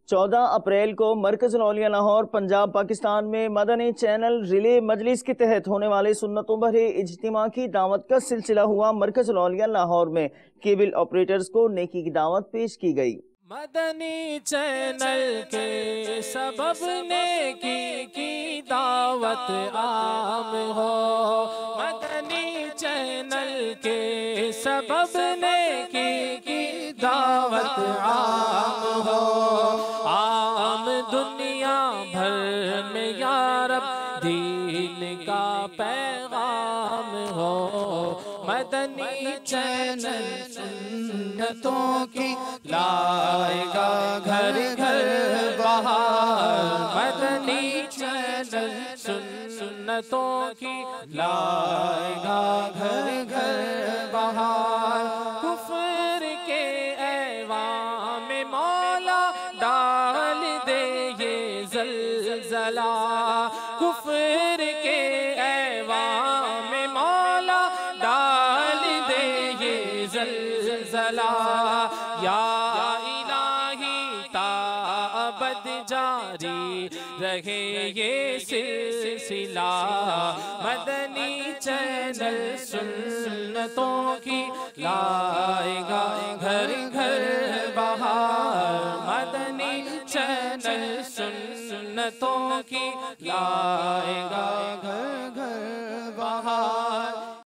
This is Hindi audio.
14 अप्रैल को मरकज़ुल औलिया लाहौर पंजाब पाकिस्तान में मदनी चैनल रिले मजलिस के तहत होने वाले सुन्नतों भरे इज्तिमा की दावत का सिलसिला हुआ। मरकज़ुल औलिया लाहौर में केबल ऑपरेटर्स को नेकी की दावत पेश की गई। मदनी चैनल के सबब नेकी की दावत आम हो। मदनी चैनल के सबब नेकी की दावत आम हो। आम दुनिया भर में या रब दीन का पैगाम हो। मदनी चैनल सुन्नतों की लाएगा घर घर बहार। मदनी चैनल सुन्नतों की लाएगा घर घर बहार। कुफ्र के ऐवान में मौला डाल दे ये ज़लज़ला। कुफ्र के ऐवान में मौला डाल दे ये ज़लज़ला। या इलाही ताअबद जारी रहे ये सिलसिला। मदनी चैनल सुन्नतों की लाएगा घर घर बहार। मदनी चैनल सुन्नतों की लाएगा घर घर